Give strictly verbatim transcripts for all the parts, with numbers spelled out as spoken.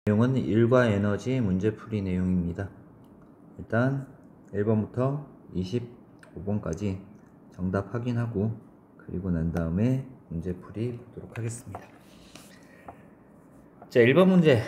내용은 일과 에너지 문제풀이 내용입니다. 일단 일 번부터 이십오 번까지 정답 확인하고 그리고 난 다음에 문제풀이 보도록 하겠습니다. 자, 일 번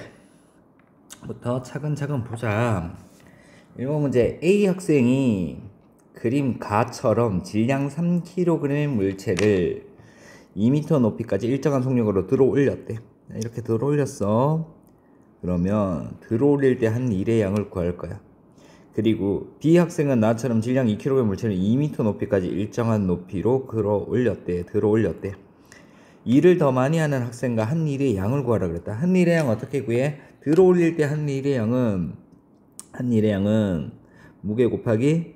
문제부터 차근차근 보자. 일 번 문제, A 학생이 그림 가처럼 질량 삼 킬로그램의 물체를 이 미터 높이까지 일정한 속력으로 들어 올렸대. 이렇게 들어 올렸어. 그러면 들어 올릴 때 한 일의 양을 구할 거야. 그리고 B 학생은 나처럼 질량 이 킬로그램 물체를 이 미터 높이까지 일정한 높이로 들어 올렸대. 들어 올렸대. 일을 더 많이 하는 학생과 한 일의 양을 구하라 그랬다. 한 일의 양 어떻게 구해? 들어 올릴 때 한 일의 양은 한 일의 양은 무게 곱하기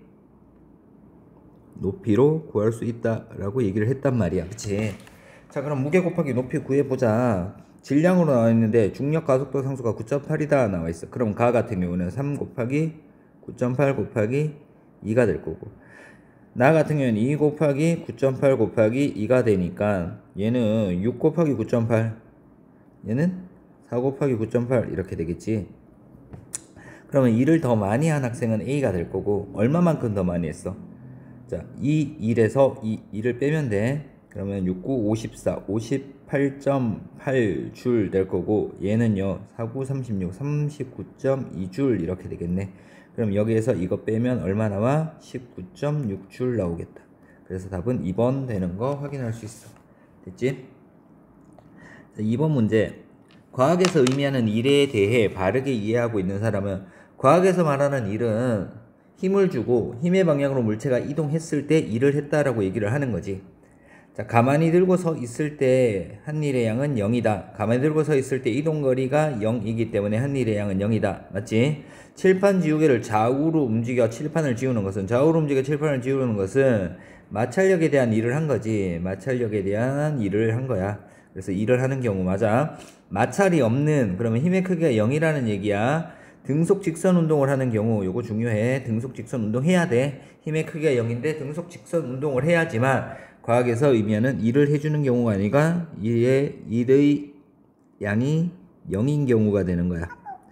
높이로 구할 수 있다라고 얘기를 했단 말이야. 그치? 자, 그럼 무게 곱하기 높이 구해보자. 질량으로 나와 있는데 중력 가속도 상수가 구 점 팔이다 나와 있어. 그럼 가 같은 경우는 삼 곱하기 구 점 팔 곱하기 이가 될 거고, 나 같은 경우는 이 곱하기 구 점 팔 곱하기 이가 되니까 얘는 육 곱하기 구 점 팔, 얘는 사 곱하기 구 점 팔 이렇게 되겠지. 그러면 일을 더 많이 한 학생은 A가 될 거고, 얼마만큼 더 많이 했어? 자, 이 일에서 이 일을 빼면 돼. 그러면 육, 구, 오십사, 오십팔 점 팔 줄 될 거고, 얘는요 사, 구, 삼십육, 삼십구 점 이 줄 이렇게 되겠네. 그럼 여기에서 이거 빼면 얼마 나와? 십구 점 육 줄 나오겠다. 그래서 답은 이 번 되는 거 확인할 수 있어. 됐지? 자, 이 번 문제, 과학에서 의미하는 일에 대해 바르게 이해하고 있는 사람은, 과학에서 말하는 일은 힘을 주고 힘의 방향으로 물체가 이동했을 때 일을 했다라고 얘기를 하는 거지. 자, 가만히 들고 서 있을 때 한 일의 양은 영이다. 가만히 들고 서 있을 때 이동거리가 영이기 때문에 한 일의 양은 영이다. 맞지? 칠판 지우개를 좌우로 움직여 칠판을 지우는 것은, 좌우로 움직여 칠판을 지우는 것은 마찰력에 대한 일을 한 거지. 마찰력에 대한 일을 한 거야. 그래서 일을 하는 경우 맞아. 마찰이 없는, 그러면 힘의 크기가 영이라는 얘기야. 등속 직선 운동을 하는 경우, 요거 중요해. 등속 직선 운동 해야 돼. 힘의 크기가 영인데 등속 직선 운동을 해야지만 과학에서 의미하는 일을 해주는 경우가 아니라 이의 일의 양이 영인 경우가 되는 거야.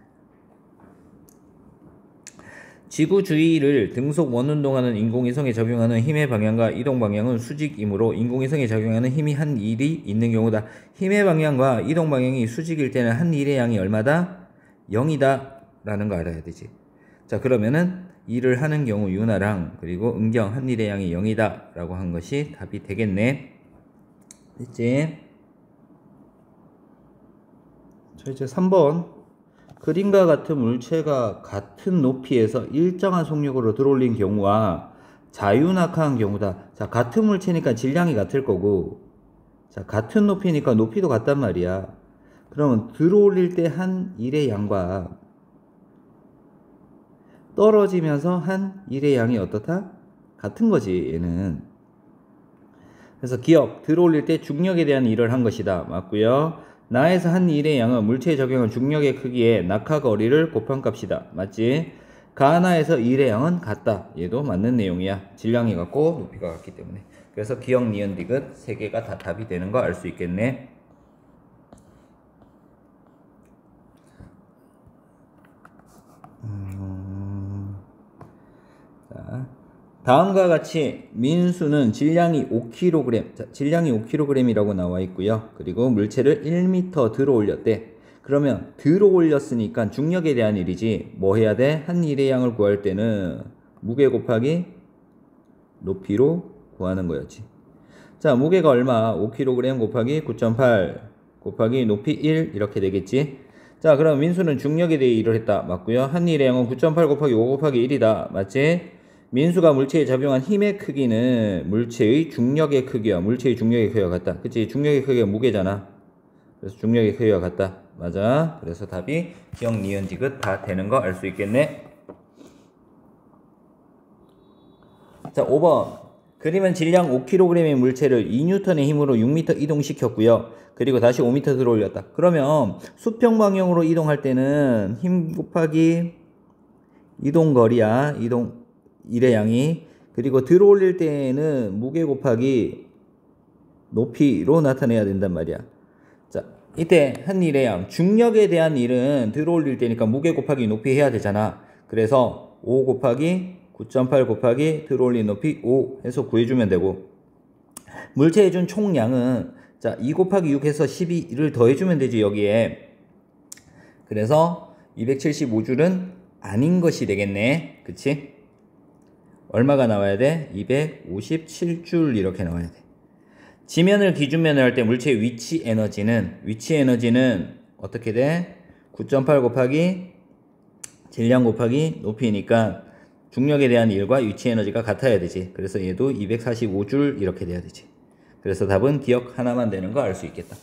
지구 주위를 등속 원운동하는 인공위성에 적용하는 힘의 방향과 이동 방향은 수직이므로 인공위성에 적용하는 힘이 한 일이 있는 경우다. 힘의 방향과 이동 방향이 수직일 때는 한 일의 양이 얼마다? 영이다 라는 거 알아야 되지. 자, 그러면은 일을 하는 경우 윤아랑 그리고 은경 한 일의 양이 영이다 라고 한 것이 답이 되겠네. 됐지? 자, 이제 삼 번, 그림과 같은 물체가 같은 높이에서 일정한 속력으로 들어올린 경우와 자유낙하한 경우다. 자, 같은 물체니까 질량이 같을 거고, 자, 같은 높이니까 높이도 같단 말이야. 그러면 들어올릴 때 한 일의 양과 떨어지면서 한 일의 양이 어떻다? 같은 거지, 얘는. 그래서 기억, 들어올릴 때 중력에 대한 일을 한 것이다. 맞고요. 나에서 한 일의 양은 물체에 적용한 중력의 크기에 낙하 거리를 곱한 값이다. 맞지? 가나에서 일의 양은 같다. 얘도 맞는 내용이야. 질량이 같고 높이가 같기 때문에. 그래서 기억, 니은, 디귿 세 개가 다 답이 되는 거 알 수 있겠네. 음... 자, 다음과 같이 민수는 질량이 오 킬로그램, 자, 질량이 오 킬로그램이라고 나와 있고요. 그리고 물체를 일 미터 들어 올렸대. 그러면 들어 올렸으니까 중력에 대한 일이지. 뭐 해야 돼? 한 일의 양을 구할 때는 무게 곱하기 높이로 구하는 거였지. 자, 무게가 얼마? 오 킬로그램 곱하기 구 점 팔 곱하기 높이 일 이렇게 되겠지. 자, 그럼 민수는 중력에 대해 일을 했다. 맞고요. 한 일의 양은 구 점 팔 곱하기 오 곱하기 일이다. 맞지? 민수가 물체에 적용한 힘의 크기는 물체의 중력의 크기와 물체의 중력의 크기와 같다. 그치? 중력의 크기가 무게잖아. 그래서 중력의 크기와 같다. 맞아. 그래서 답이 기억, 니은, 디귿 다 되는 거 알 수 있겠네. 자, 오 번. 그림은 질량 오 킬로그램의 물체를 이 뉴턴의 힘으로 육 미터 이동시켰고요. 그리고 다시 오 미터 들어 올렸다. 그러면 수평 방향으로 이동할 때는 힘 곱하기 이동거리야. 이동 일의 양이. 그리고 들어 올릴 때는 무게 곱하기 높이로 나타내야 된단 말이야. 자, 이때 한 일의 양, 중력에 대한 일은 들어올릴 때니까 무게 곱하기 높이 해야 되잖아. 그래서 오 곱하기 구 점 팔 곱하기 들어올린 높이 오 해서 구해주면 되고, 물체에 준 총량은 자 이 곱하기 육 해서 십이를 더해주면 되지 여기에. 그래서 이백칠십오 줄은 아닌 것이 되겠네. 그치? 얼마가 나와야 돼? 이백오십칠 줄 이렇게 나와야 돼. 지면을 기준면을 할 때 물체의 위치 에너지는 위치 에너지는 어떻게 돼? 구 점 팔 곱하기 질량 곱하기 높이니까 중력에 대한 일과 위치 에너지가 같아야 되지. 그래서 얘도 이백사십오 줄 이렇게 돼야 되지. 그래서 답은 기억 하나만 되는 거 알 수 있겠다.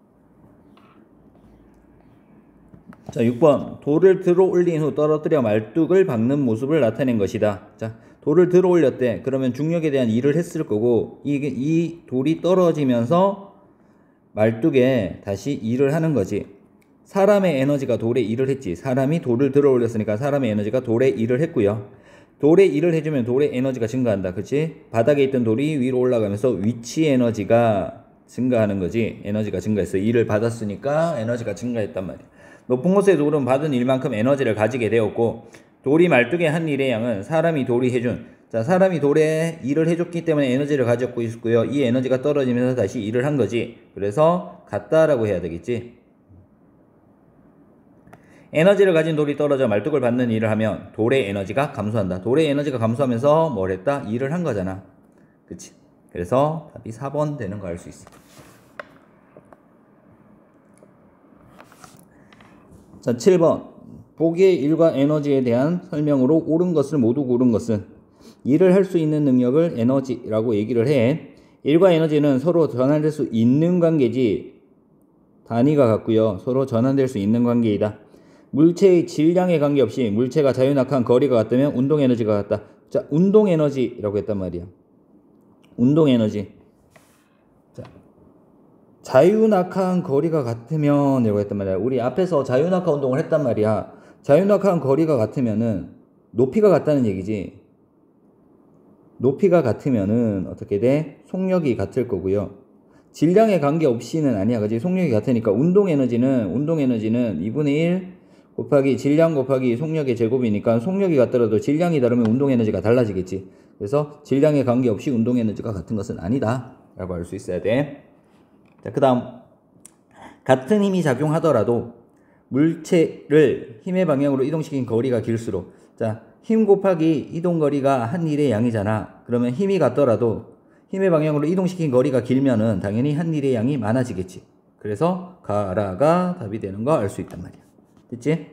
자, 육 번. 돌을 들어 올린 후 떨어뜨려 말뚝을 박는 모습을 나타낸 것이다. 자, 돌을 들어 올렸대. 그러면 중력에 대한 일을 했을 거고, 이게 이 돌이 떨어지면서 말뚝에 다시 일을 하는 거지. 사람의 에너지가 돌에 일을 했지. 사람이 돌을 들어 올렸으니까 사람의 에너지가 돌에 일을 했고요. 돌에 일을 해주면 돌의 에너지가 증가한다. 그치? 바닥에 있던 돌이 위로 올라가면서 위치 에너지가 증가하는 거지. 에너지가 증가했어. 일을 받았으니까 에너지가 증가했단 말이야. 높은 곳의 돌은 받은 일만큼 에너지를 가지게 되었고, 돌이 말뚝에 한 일의 양은 사람이 돌이 해준, 자 사람이 돌에 일을 해줬기 때문에 에너지를 가졌고 있고요. 이 에너지가 떨어지면서 다시 일을 한 거지. 그래서 같다라고 해야 되겠지. 에너지를 가진 돌이 떨어져 말뚝을 받는 일을 하면 돌의 에너지가 감소한다. 돌의 에너지가 감소하면서 뭘 했다? 일을 한 거잖아. 그치? 그래서 답이 사 번 되는 거 알 수 있어. 자, 칠 번. 보기의 일과 에너지에 대한 설명으로 옳은 것을 모두 고른 것은, 일을 할 수 있는 능력을 에너지라고 얘기를 해. 일과 에너지는 서로 전환될 수 있는 관계지 단위가 같고요. 서로 전환될 수 있는 관계이다. 물체의 질량에 관계없이 물체가 자유낙하한 거리가 같다면 운동 에너지가 같다. 자, 운동 에너지라고 했단 말이야. 운동 에너지. 자, 자유낙하한 거리가 같으면 이라고 했단 말이야. 우리 앞에서 자유낙하 운동을 했단 말이야. 자유낙하한 거리가 같으면은 높이가 같다는 얘기지. 높이가 같으면은 어떻게 돼? 속력이 같을 거고요. 질량에 관계없이는 아니야. 그지? 속력이 같으니까 운동 에너지는 운동 에너지는 이분의 일 곱하기 질량 곱하기 속력의 제곱이니까 속력이 같더라도 질량이 다르면 운동 에너지가 달라지겠지. 그래서 질량에 관계없이 운동 에너지가 같은 것은 아니다 라고 알 수 있어야 돼. 자, 그 다음 같은 힘이 작용하더라도 물체를 힘의 방향으로 이동시킨 거리가 길수록, 자, 힘 곱하기 이동거리가 한 일의 양이잖아. 그러면 힘이 같더라도 힘의 방향으로 이동시킨 거리가 길면은 당연히 한 일의 양이 많아지겠지. 그래서 가라가 답이 되는 거 알 수 있단 말이야. 됐지?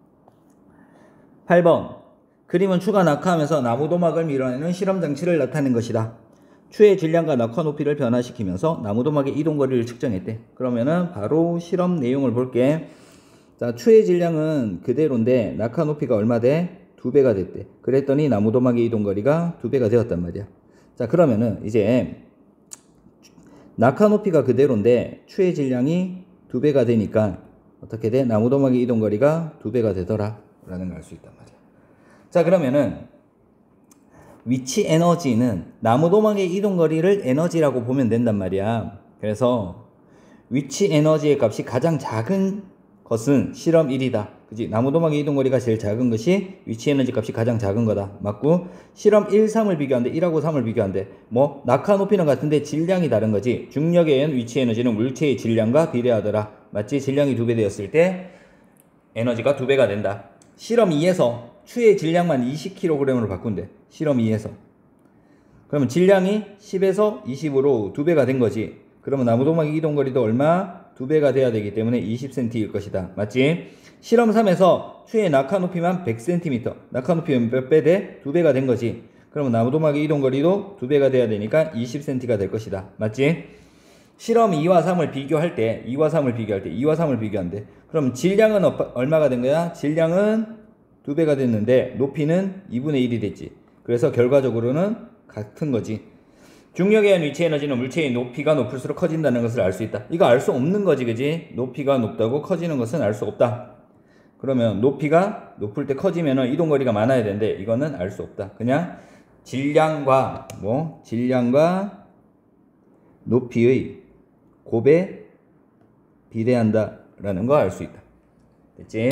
팔 번. 그림은 추가 낙하하면서 나무도막을 밀어내는 실험장치를 나타낸 것이다. 추의 질량과 낙하 높이를 변화시키면서 나무도막의 이동거리를 측정했대. 그러면은 바로 실험 내용을 볼게. 자, 추의 질량은 그대로인데 낙하 높이가 얼마 돼? 두 배가 됐대. 그랬더니 나무도막의 이동거리가 두 배가 되었단 말이야. 자, 그러면은 이제 낙하 높이가 그대로인데 추의 질량이 두 배가 되니까 어떻게 돼? 나무도막의 이동거리가 두 배가 되더라 라는 걸 알 수 있단 말이야. 자, 그러면은 위치 에너지는 나무도막의 이동거리를 에너지라고 보면 된단 말이야. 그래서 위치 에너지의 값이 가장 작은 것은 실험 일이다. 그지? 나무도막의 이동거리가 제일 작은 것이 위치 에너지 값이 가장 작은 거다. 맞고, 실험 일, 삼을 비교한대. 일하고 삼을 비교한대. 뭐 낙하 높이는 같은데 질량이 다른 거지. 중력에 의한 위치 에너지는 물체의 질량과 비례하더라. 맞지? 질량이 두 배 되었을 때 에너지가 두 배가 된다. 실험 이에서 추의 질량만 이십 킬로그램으로 바꾼대. 실험 이에서. 그러면 질량이 십에서 이십으로 두 배가 된 거지. 그러면 나무도막의 이동거리도 얼마? 두 배가 돼야 되기 때문에 이십 센티미터일 것이다. 맞지? 실험 삼에서 추의 낙하 높이만 백 센티미터. 낙하 높이면 몇 배 돼? 두 배가 된 거지. 그러면 나무도막의 이동거리도 두 배가 돼야 되니까 이십 센티미터가 될 것이다. 맞지? 실험 이와 삼을 비교할 때, 이와 삼을 비교할 때, 이와 삼을 비교한대. 그럼 질량은 얼마가 된 거야? 질량은 두 배가 됐는데 높이는 이분의 일이 됐지. 그래서 결과적으로는 같은 거지. 중력에 의한 위치 에너지는 물체의 높이가 높을수록 커진다는 것을 알 수 있다. 이거 알 수 없는 거지, 그지? 높이가 높다고 커지는 것은 알 수 없다. 그러면 높이가 높을 때 커지면 이동거리가 많아야 되는데 이거는 알 수 없다. 그냥 질량과 뭐 질량과 높이의 곱의 비례한다 라는 거 알 수 있다. 됐지?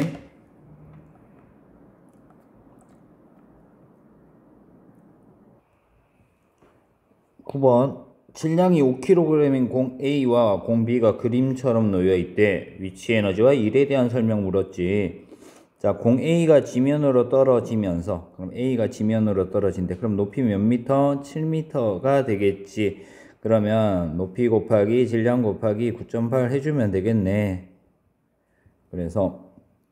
구 번 질량이 오 킬로그램인 공 A와 공 B가 그림처럼 놓여 있대. 위치 에너지와 일에 대한 설명 물었지. 자, 공 A가 지면으로 떨어지면서, 그럼 A가 지면으로 떨어진대. 그럼 높이 몇 미터? 칠 미터가 되겠지. 그러면 높이 곱하기 질량 곱하기 구 점 팔 해주면 되겠네. 그래서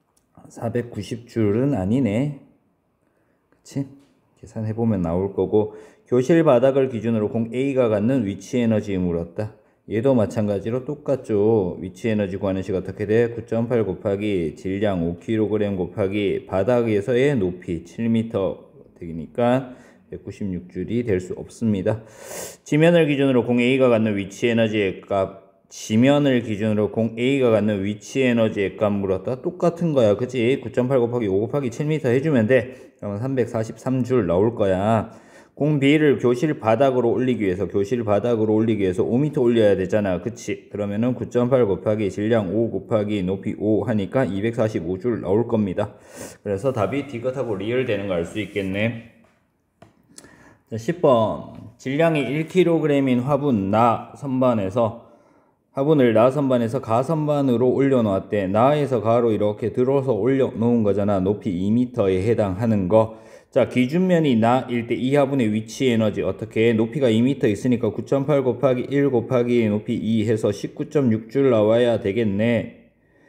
사백구십 줄은 아니네. 그치? 계산해보면 나올 거고, 교실 바닥을 기준으로 공 A가 갖는 위치 에너지 물었다. 얘도 마찬가지로 똑같죠. 위치 에너지 구하는 식 어떻게 돼? 구 점 팔 곱하기 질량 오 킬로그램 곱하기 바닥에서의 높이 칠 미터 되니까 백구십육 줄이 될 수 없습니다. 지면을 기준으로 공 A가 갖는 위치 에너지의 값, 지면을 기준으로 공 A가 갖는 위치 에너지의 값 물었다. 똑같은 거야. 그치? 구 점 팔 곱하기 오 곱하기 칠 미터 해주면 돼. 그러면 삼백사십삼 줄 나올 거야. 공 B를 교실 바닥으로 올리기 위해서 교실 바닥으로 올리기 위해서 오 미터 올려야 되잖아. 그치? 그러면은 구 점 팔 곱하기 질량 오 곱하기 높이 오 하니까 이백사십오 줄 나올 겁니다. 그래서 답이 디귿하고 리얼 되는 거 알 수 있겠네. 자, 십 번 질량이 일 킬로그램인 화분 나 선반에서 화분을 나 선반에서 가 선반으로 올려놓았대. 나에서 가로 이렇게 들어서 올려놓은 거잖아. 높이 이 미터에 해당하는 거. 자, 기준면이 나일 때 이 화분의 위치 에너지 어떻게 해? 높이가 이 미터 있으니까 구 점 팔 곱하기 일 곱하기 높이 이 해서 십구 점 육 줄 나와야 되겠네.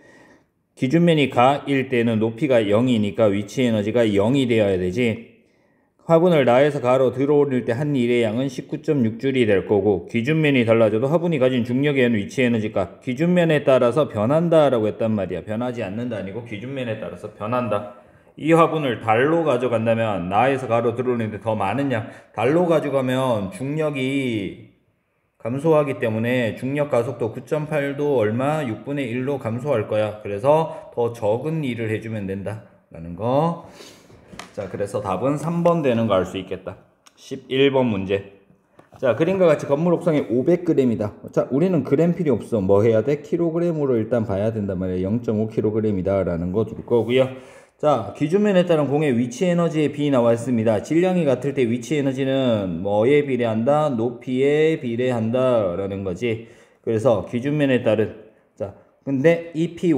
기준면이 가일 때는 높이가 영이니까 위치 에너지가 영이 되어야 되지. 화분을 나에서 가로 들어올릴 때 한 일의 양은 십구 점 육 줄이 될 거고, 기준면이 달라져도 화분이 가진 중력에 의한 위치 에너지 값 기준면에 따라서 변한다 라고 했단 말이야. 변하지 않는다 아니고 기준면에 따라서 변한다. 이 화분을 달로 가져간다면 나에서 가로 들어오는데 더 많은 양, 달로 가져가면 중력이 감소하기 때문에 중력 가속도 구 점 팔도 얼마? 육분의 일로 감소할 거야. 그래서 더 적은 일을 해주면 된다 라는 거. 자, 그래서 답은 삼 번 되는 거 알 수 있겠다. 십일 번 문제. 자, 그림과 같이 건물 옥상에 오백 그램이다. 자, 우리는 그램 필요 없어. 뭐 해야 돼? 킬로그램으로 일단 봐야 된단 말이야. 영 점 오 킬로그램이다 라는 거 줄 거고요. 자, 기준면에 따른 공의 위치 에너지의 비 나와 있습니다. 질량이 같을 때 위치 에너지는 뭐에 비례한다? 높이에 비례한다 라는 거지. 그래서 기준면에 따른, 자, 근데 이피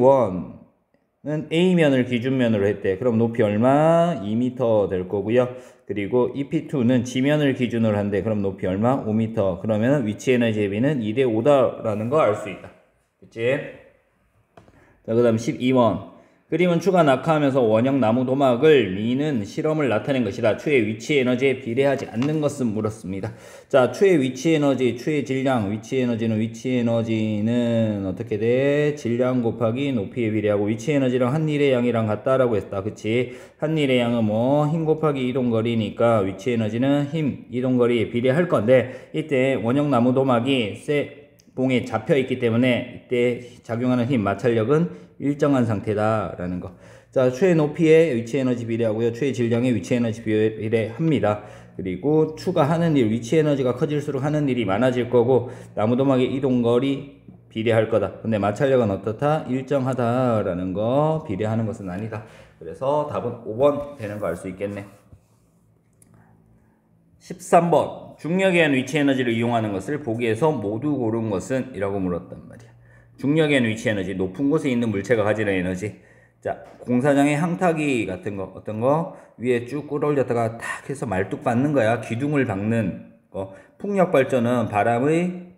원은 A면을 기준면으로 했대. 그럼 높이 얼마? 이 미터 될 거고요. 그리고 이피 투는 지면을 기준으로 한대. 그럼 높이 얼마? 오 미터. 그러면 위치 에너지의 비는 이 대 오다 라는 거 알 수 있다. 그치? 자, 그 다음 십이 번. 그림은 추가 낙하하면서 원형 나무 도막을 미는 실험을 나타낸 것이다. 추의 위치 에너지에 비례하지 않는 것은 물었습니다. 자, 추의 위치 에너지, 추의 질량, 위치 에너지는 위치 에너지는 어떻게 돼? 질량 곱하기 높이에 비례하고 위치 에너지랑 한 일의 양이랑 같다라고 했다. 그치? 한 일의 양은 뭐 힘 곱하기 이동거리니까 위치 에너지는 힘, 이동거리에 비례할 건데, 이때 원형 나무 도막이 쇠 봉에 잡혀 있기 때문에 이때 작용하는 힘, 마찰력은 일정한 상태다 라는 거. 자, 추의 높이에 위치 에너지 비례하고요. 추의 질량에 위치 에너지 비례합니다. 그리고 추가 하는 일, 위치 에너지가 커질수록 하는 일이 많아질 거고, 나무도막의 이동거리 비례할 거다. 근데 마찰력은 어떻다? 일정하다 라는 거. 비례하는 것은 아니다. 그래서 답은 오 번 되는 거 알 수 있겠네. 십삼 번. 중력에 의한 위치 에너지를 이용하는 것을 보기에서 모두 고른 것은? 이라고 물었단 말이야. 중력에 의한 위치 에너지, 높은 곳에 있는 물체가 가지는 에너지. 자, 공사장의 항타기 같은 거, 어떤 거 위에 쭉 끌어올렸다가 탁 해서 말뚝 받는 거야. 기둥을 박는 거. 풍력 발전은 바람의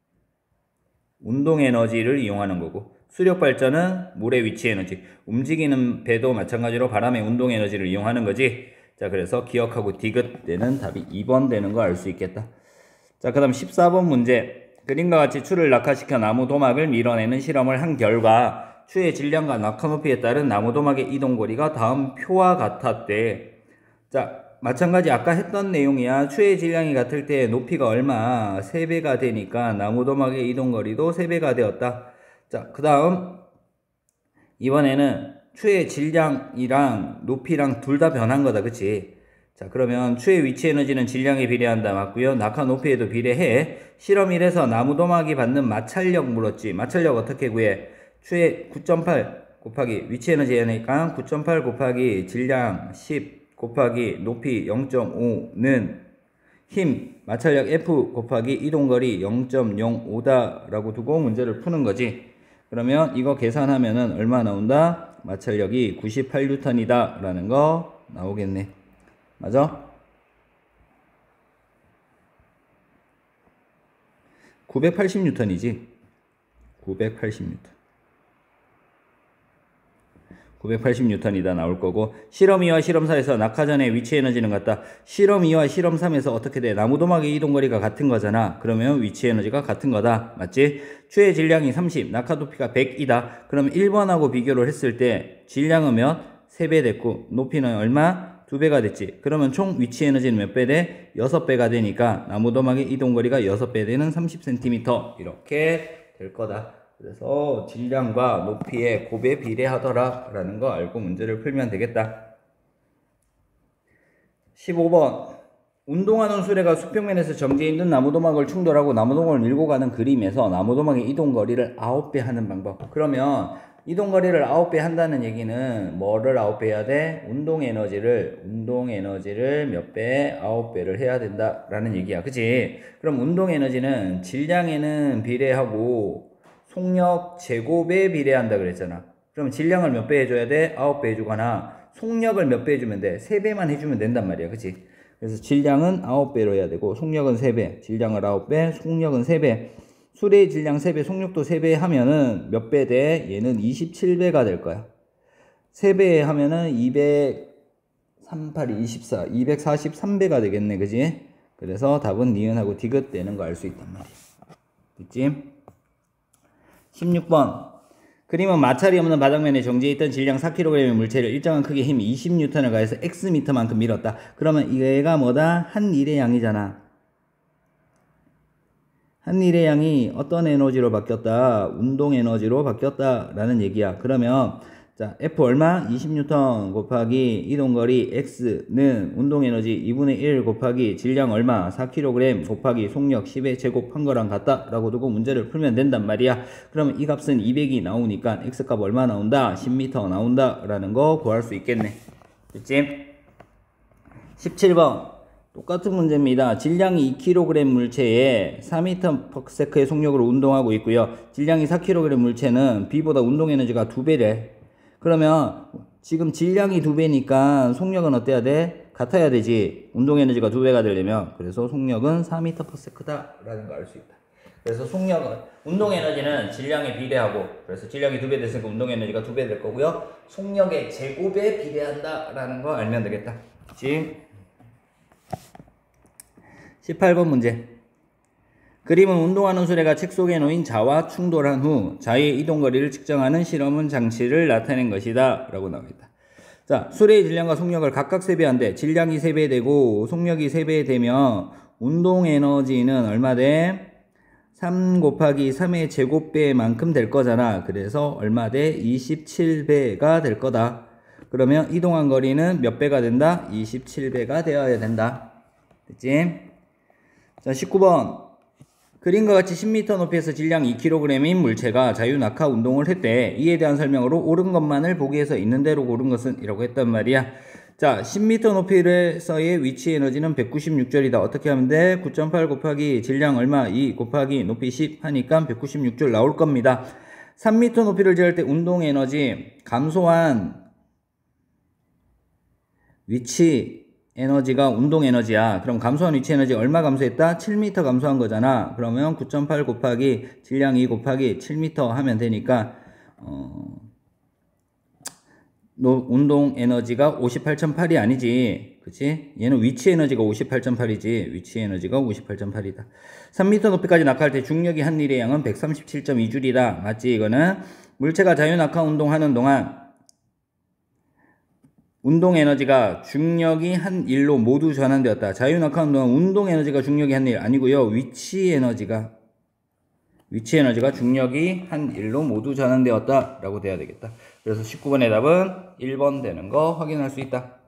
운동 에너지를 이용하는 거고, 수력 발전은 물의 위치 에너지. 움직이는 배도 마찬가지로 바람의 운동 에너지를 이용하는 거지. 자, 그래서 기억하고 디귿되는 답이 이 번 되는 거 알 수 있겠다. 자, 그 다음 십사 번 문제. 그림과 같이 추를 낙하시켜 나무 도막을 밀어내는 실험을 한 결과 추의 질량과 낙하 높이에 따른 나무 도막의 이동거리가 다음 표와 같았대. 자, 마찬가지 아까 했던 내용이야. 추의 질량이 같을 때 높이가 얼마? 세 배가 되니까 나무 도막의 이동거리도 세 배가 되었다. 자, 그 다음 이번에는 추의 질량이랑 높이랑 둘 다 변한 거다. 그치? 자, 그러면 추의 위치 에너지는 질량에 비례한다. 맞고요. 낙하 높이에도 비례해. 실험 일에서 나무 도막이 받는 마찰력 물었지. 마찰력 어떻게 구해? 추의 구 점 팔 곱하기 위치 에너지 하니까 구 점 팔 곱하기 질량 십 곱하기 높이 영 점 오는 힘 마찰력 F 곱하기 이동거리 영 점 영오다 라고 두고 문제를 푸는 거지. 그러면 이거 계산하면은 얼마 나온다? 마찰력이 구십팔 뉴턴이다 라는 거 나오겠네. 맞아? 구백팔십 뉴턴이지. 구백팔십 뉴턴. 구백팔십 뉴턴이다 나올 거고, 실험 이와 실험 사에서 낙하전의 위치 에너지는 같다. 실험 이와 실험 삼에서 어떻게 돼? 나무도막의 이동거리가 같은 거잖아. 그러면 위치 에너지가 같은 거다. 맞지? 추의 질량이 삼십, 낙하 높이가 백이다. 그럼 일 번하고 비교를 했을 때 질량은 몇? 세 배 됐고 높이는 얼마? 두 배가 됐지. 그러면 총 위치 에너지는 몇 배 돼? 여섯 배가 되니까 나무도막의 이동거리가 여섯 배 되는 삼십 센티미터 이렇게 될 거다. 그래서 질량과 높이에 곱에 비례하더라 라는 거 알고 문제를 풀면 되겠다. 십오 번 운동하는 수레가 수평면에서 정지해 있는 나무도막을 충돌하고 나무도막을 밀고 가는 그림에서 나무도막의 이동거리를 아홉 배 하는 방법. 그러면 이동거리를 아홉 배 한다는 얘기는 뭐를 아홉 배 해야 돼? 운동에너지를 운동에너지를 몇 배? 아홉 배를 해야 된다 라는 얘기야. 그치? 그럼 운동에너지는 질량에는 비례하고 속력 제곱에 비례한다 그랬잖아. 그럼 질량을 몇 배 해줘야 돼? 아홉 배 해주거나 속력을 몇 배 해주면 돼? 세 배만 해주면 된단 말이야. 그치? 그래서 질량은 아홉 배로 해야 되고 속력은 세 배, 질량을 아홉 배, 속력은 세 배. 수레의 질량 세 배, 속력도 세 배 하면은 몇 배 돼? 얘는 이십칠 배가 될 거야. 세 배 하면은 이백삼, 팔, 이십사, 이백사십삼 배가 되겠네. 그지? 그래서 답은 니은하고 디귿 되는 거 알 수 있단 말이야. 됐지? 십육 번 그림은 마찰이 없는 바닥면에 정지해 있던 질량 사 킬로그램의 물체를 일정한 크기의 힘 이십 뉴턴을 가해서 X미터만큼 밀었다. 그러면 얘가 뭐다? 한 일의 양이잖아. 한 일의 양이 어떤 에너지로 바뀌었다? 운동 에너지로 바뀌었다 라는 얘기야. 그러면 자 F 얼마? 이십 뉴턴 곱하기 이동거리 X는 운동에너지 이분의 일 곱하기 질량 얼마? 사 킬로그램 곱하기 속력 십의 제곱한 거랑 같다 라고 두고 문제를 풀면 된단 말이야. 그러면 이 값은 이백이 나오니까 X값 얼마 나온다? 십 미터 나온다 라는 거 구할 수 있겠네. 됐지? 십칠 번 똑같은 문제입니다. 질량이 이 킬로그램 물체에 사 미터 퍼 세컨드의 속력으로 운동하고 있고요. 질량이 사 킬로그램 물체는 B보다 운동에너지가 두 배래. 그러면 지금 질량이 두 배니까 속력은 어때야 돼? 같아야 되지. 운동에너지가 두 배가 되려면. 그래서 속력은 사 미터 퍼 세컨드다 라는 거 알 수 있다. 그래서 속력은 운동에너지는 질량에 비례하고, 그래서 질량이 두 배 됐으니까 운동에너지가 두 배 될 거고요. 속력의 제곱에 비례한다 라는 거 알면 되겠다. 그치? 십팔 번 문제. 그림은 운동하는 수레가 책 속에 놓인 자와 충돌한 후 자의 이동거리를 측정하는 실험은 장치를 나타낸 것이다 라고 나옵니다. 자, 수레의 질량과 속력을 각각 세 배 한데 질량이 세 배 되고 속력이 세 배 되면 운동에너지는 얼마 돼? 삼 곱하기 삼의 제곱배만큼 될 거잖아. 그래서 얼마 돼? 이십칠 배가 될 거다. 그러면 이동한 거리는 몇 배가 된다? 이십칠 배가 되어야 된다. 됐지? 자, 십구 번 그림과 같이 십 미터 높이에서 질량 이 킬로그램인 물체가 자유낙하 운동을 했대. 이에 대한 설명으로 옳은 것만을 보기 위해서 있는 대로 고른 것은 이라고 했단 말이야. 자, 십 미터 높이에서의 위치 에너지는 백구십육 줄이다. 어떻게 하면 돼? 구 점 팔 곱하기 질량 얼마? 이 곱하기 높이 십 하니까 백구십육 줄 나올 겁니다. 삼 미터 높이를 재할 때 운동 에너지 감소한 위치 에너지가 운동 에너지야. 그럼 감소한 위치 에너지 얼마 감소했다? 칠 미터 감소한 거잖아. 그러면 구 점 팔 곱하기 질량 이 곱하기 칠 미터 하면 되니까 어, 운동 에너지가 오십팔 점 팔이 아니지. 그치? 얘는 위치 에너지가 오십팔 점 팔이지. 위치 에너지가 오십팔 점 팔이다. 삼 미터 높이까지 낙하할 때 중력이 한 일의 양은 백삼십칠 점 이 줄이다. 맞지? 이거는 물체가 자유낙하 운동하는 동안 운동 에너지가 중력이 한 일로 모두 전환되었다. 자유낙하 운동은 운동 에너지가 중력이 한 일 아니고요. 위치 에너지가 위치 에너지가 중력이 한 일로 모두 전환되었다 라고 돼야 되겠다. 그래서 십구 번의 답은 일 번 되는 거 확인할 수 있다.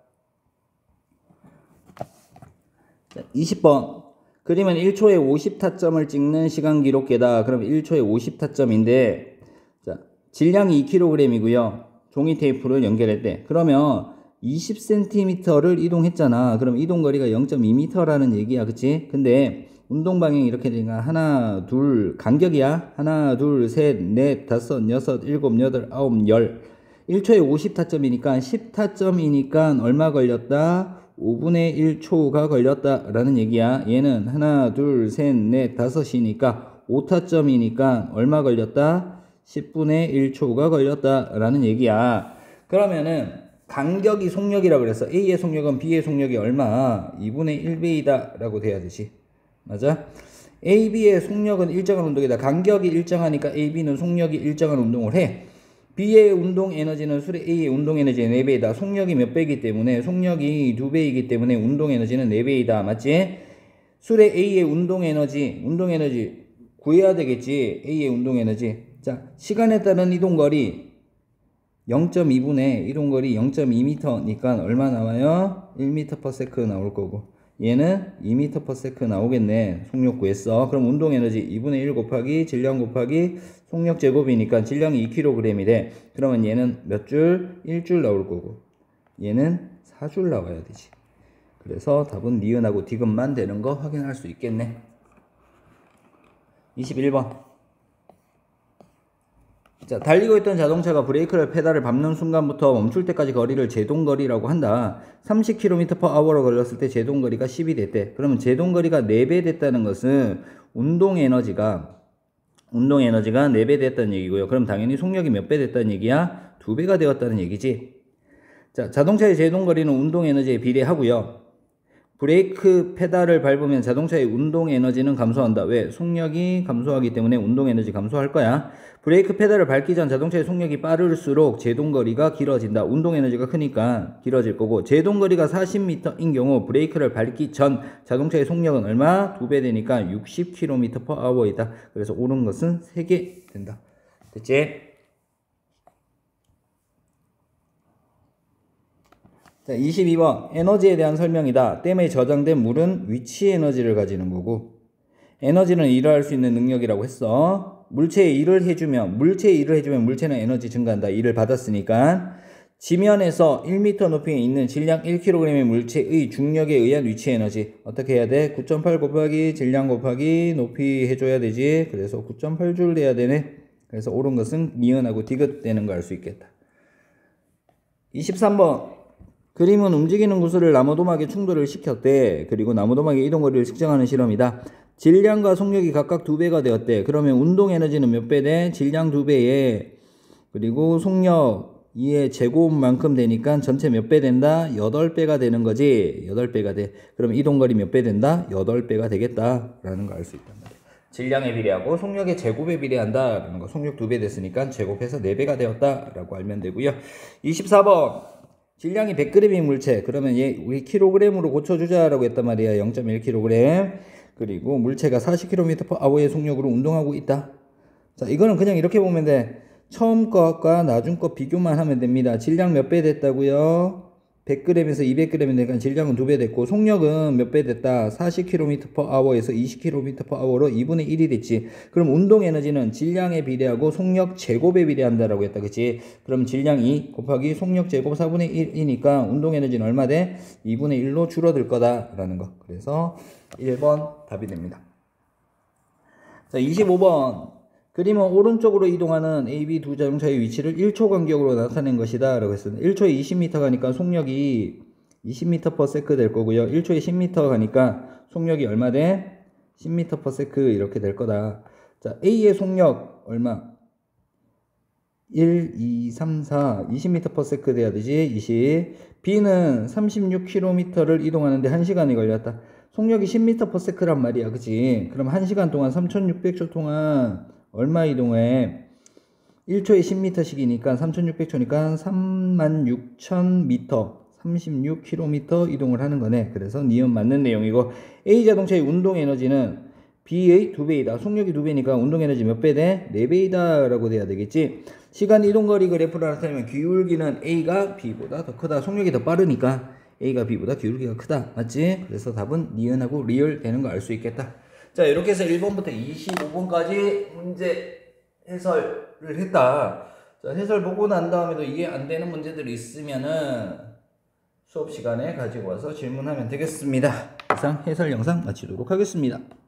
자, 이십 번 그림은 일 초에 오십 타점을 찍는 시간 기록계다. 그럼 일 초에 오십 타점인데 자, 질량이 이 킬로그램이고요. 종이 테이프를 연결했대. 그러면 이십 센티미터를 이동했잖아. 그럼 이동거리가 영 점 이 미터라는 얘기야. 그치? 근데 운동 방향이 이렇게 되니까 하나, 둘, 간격이야. 하나, 둘, 셋, 넷, 다섯, 여섯, 일곱, 여덟, 아홉, 열. 일 초에 오십 타점이니까 십 타점이니까 얼마 걸렸다? 오분의 일 초가 걸렸다 라는 얘기야. 얘는 하나, 둘, 셋, 넷, 다섯이니까 오 타점이니까 얼마 걸렸다? 십분의 일 초가 걸렸다 라는 얘기야. 그러면은 간격이 속력이라고 그랬어. A의 속력은 B의 속력이 얼마? 이분의 일 배이다 라고 돼야 되지. 맞아? A, B의 속력은 일정한 운동이다. 간격이 일정하니까 A, B는 속력이 일정한 운동을 해. B의 운동 에너지는 수레 A의 운동 에너지의 네 배이다. 속력이 몇 배이기 때문에 속력이 두 배이기 때문에 운동 에너지는 네 배이다. 맞지? 수레 A의 운동 에너지, 운동 에너지 구해야 되겠지. A의 운동 에너지. 자, 시간에 따른 이동거리 영 점 이분의 이동거리 영 점 이 미터니까 얼마 나와요? 일 미터 퍼 세컨드 나올 거고 얘는 이 미터 퍼 세컨드 나오겠네. 속력 구했어. 그럼 운동 에너지 이분의 일 곱하기 질량 곱하기 속력 제곱이니까 질량이 이 킬로그램이래. 그러면 얘는 몇 줄? 일 줄 나올 거고 얘는 사 줄 나와야 되지. 그래서 답은 니은하고 디귿만 되는 거 확인할 수 있겠네. 이십일 번. 자, 달리고 있던 자동차가 브레이크를 페달을 밟는 순간부터 멈출 때까지 거리를 제동거리라고 한다. 삼십 킬로미터 퍼 아워로 걸렸을 때 제동거리가 십이 됐대. 그러면 제동거리가 네 배 됐다는 것은 운동 에너지가 운동 에너지가 네 배 됐다는 얘기고요. 그럼 당연히 속력이 몇 배 됐다는 얘기야? 두 배가 되었다는 얘기지. 자, 자동차의 제동거리는 운동 에너지에 비례하고요. 브레이크 페달을 밟으면 자동차의 운동 에너지는 감소한다. 왜? 속력이 감소하기 때문에 운동 에너지 감소할 거야. 브레이크 페달을 밟기 전 자동차의 속력이 빠를수록 제동거리가 길어진다. 운동 에너지가 크니까 길어질 거고 제동거리가 사십 미터인 경우 브레이크를 밟기 전 자동차의 속력은 얼마? 두 배 되니까 육십 킬로미터 퍼 아워이다. 그래서 옳은 것은 세 개 된다. 됐지? 자, 이십이 번 에너지에 대한 설명이다. 댐에 저장된 물은 위치 에너지를 가지는 거고 에너지는 일을 할 수 있는 능력이라고 했어. 물체에 일을 해주면 물체에 일을 해주면 물체는 에너지 증가한다. 일을 받았으니까 지면에서 일 미터 높이에 있는 질량 일 킬로그램의 물체의 중력에 의한 위치 에너지 어떻게 해야 돼? 구 점 팔 곱하기 질량 곱하기 높이 해줘야 되지. 그래서 구 점 팔 줄 돼야 되네. 그래서 옳은 것은 니은하고 디귿 되는 거 알 수 있겠다. 이십삼 번 그림은 움직이는 구슬을 나무도막에 충돌을 시켰대. 그리고 나무도막의 이동거리를 측정하는 실험이다. 질량과 속력이 각각 두 배가 되었대. 그러면 운동 에너지는 몇 배 돼? 질량 두 배에 그리고 속력 이의 제곱만큼 되니까 전체 몇 배 된다? 여덟 배가 되는 거지. 여덟 배가 돼. 그럼 이동거리 몇 배 된다? 여덟 배가 되겠다 라는 거 알 수 있단 말이야. 질량에 비례하고 속력의 제곱에 비례한다 라는 거. 속력 두 배 됐으니까 제곱해서 네 배가 되었다 라고 알면 되고요. 이십사 번 질량이 백 그램인 물체. 그러면 얘 우리 킬로그램으로 고쳐주자라고 했단 말이야. 영 점 일 킬로그램. 그리고 물체가 사십 킬로미터 퍼 아워의 속력으로 운동하고 있다. 자, 이거는 그냥 이렇게 보면 돼. 처음 것과 나중 것 비교만 하면 됩니다. 질량 몇 배 됐다고요? 백 그램에서 이백 그램이 되니까 질량은 두 배 됐고 속력은 몇 배 됐다? 사십 킬로미터 퍼 아워에서 이십 킬로미터 퍼 아워로 이분의 일이 됐지. 그럼 운동 에너지는 질량에 비례하고 속력 제곱에 비례한다라고 했다. 그치? 그럼 질량 이 곱하기 속력 제곱 사분의 일이니까 운동 에너지는 얼마 돼? 이분의 일로 줄어들 거다라는 거. 그래서 일 번 답이 됩니다. 자, 이십오 번 그림은 오른쪽으로 이동하는 A, B 두 자동차의 위치를 일 초 간격으로 나타낸 것이다 라고 했습니다. 일 초에 이십 미터 가니까 속력이 이십 미터 퍼 세컨드 될 거고요. 일 초에 십 미터 가니까 속력이 얼마 돼? 십 미터 퍼 세컨드 이렇게 될 거다. 자, A의 속력 얼마? 일, 이, 삼, 사, 이십 미터 퍼 세컨드 돼야 되지. 이십. B는 삼십육 킬로미터를 이동하는데 한 시간이 걸렸다. 속력이 십 미터 퍼 세컨드란 말이야. 그치? 그럼 한 시간 동안 삼천육백 초 동안 얼마 이동해? 일 초에 십 미터씩이니까 삼천육백 초니까 삼만 육천 미터, 삼십육 킬로미터 이동을 하는 거네. 그래서 니은 맞는 내용이고 A 자동차의 운동 에너지는 B의 두 배이다. 속력이 두 배니까 운동 에너지 몇 배 돼? 네 배이다 라고 돼야 되겠지. 시간 이동거리 그래프를 나타내면 기울기는 A가 B보다 더 크다. 속력이 더 빠르니까 A가 B보다 기울기가 크다. 맞지? 그래서 답은 니은하고 리을 되는 거 알 수 있겠다. 자, 이렇게 해서 일 번부터 이십오 번까지 문제 해설을 했다. 자, 해설 보고 난 다음에도 이해 안 되는 문제들이 있으면은 수업 시간에 가지고 와서 질문하면 되겠습니다. 이상 해설 영상 마치도록 하겠습니다.